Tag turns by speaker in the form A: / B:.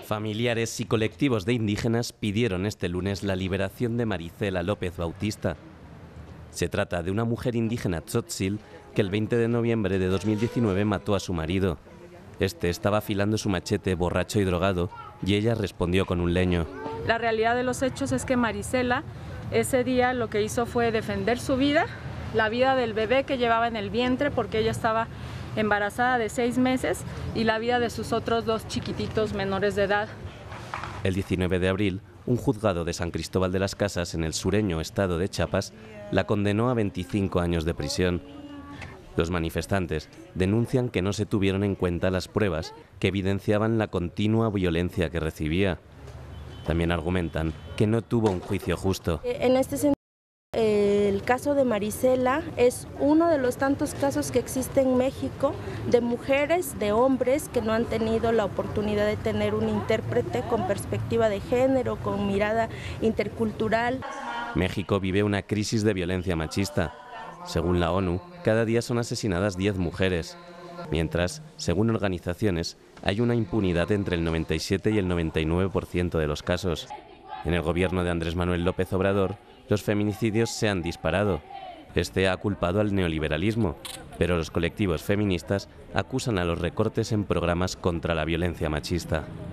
A: Familiares y colectivos de indígenas pidieron este lunes la liberación de Marisela López Bautista. Se trata de una mujer indígena tzotzil que el 20 de noviembre de 2019 mató a su marido. Este estaba afilando su machete borracho y drogado y ella respondió con un leño.
B: La realidad de los hechos es que Marisela ese día lo que hizo fue defender su vida, la vida del bebé que llevaba en el vientre porque ella estaba embarazada de 6 meses y la vida de sus otros 2 chiquititos menores de edad.
A: El 19 de abril, un juzgado de San Cristóbal de las Casas en el sureño estado de Chiapas la condenó a 25 años de prisión. Los manifestantes denuncian que no se tuvieron en cuenta las pruebas que evidenciaban la continua violencia que recibía. También argumentan que no tuvo un juicio justo.
C: En este sentido, el caso de Marisela es uno de los tantos casos que existen en México de mujeres, de hombres que no han tenido la oportunidad de tener un intérprete con perspectiva de género, con mirada intercultural.
A: México vive una crisis de violencia machista. Según la ONU, cada día son asesinadas 10 mujeres, mientras, según organizaciones, hay una impunidad entre el 97 y el 99% de los casos. En el gobierno de Andrés Manuel López Obrador, los feminicidios se han disparado. Este ha culpado al neoliberalismo, pero los colectivos feministas acusan a los recortes en programas contra la violencia machista.